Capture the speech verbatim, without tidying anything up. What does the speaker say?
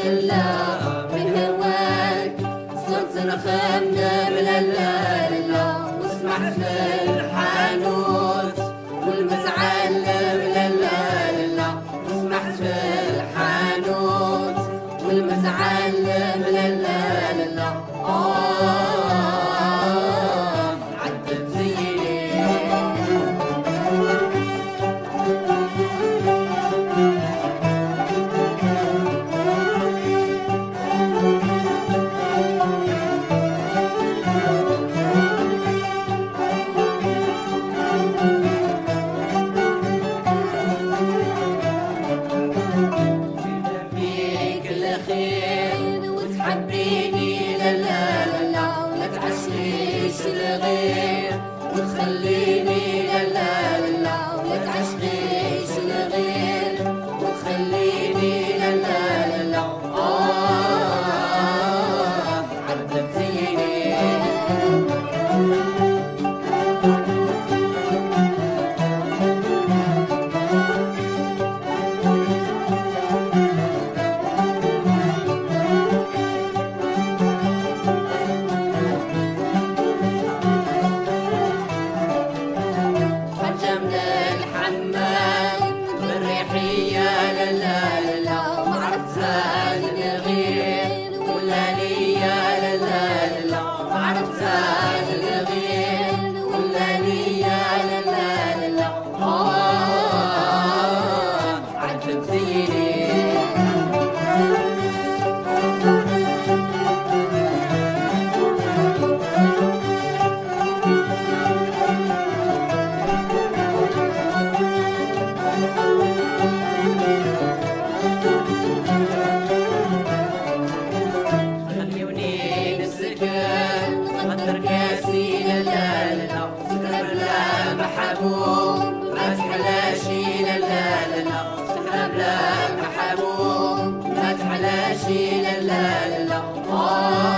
لا بهواك صرت نخمم لا لا لا واسمع في الحانوت والمزعل لا لا لا واسمع في الحانوت والمزعل لا لا لا آه عدت زيني خير وتحبيني لا لا لا لا ولا تعشقيش الغير وتخليني لا لا لا لا ولا تعشقيش الغير وتخليني لا لا لا لا آه عذبتيني لا لا لا ما عرفتها للغير ولا ليا لا لا لا ما عرفتها للغير ولا ليا لا لا لا آه عذبتيني غدر كاسي لا لا لا سكرة بلا محبوب ما تحلاشي لا لا لا سكرة بلا محبوب ما تحلاشي لا لا لا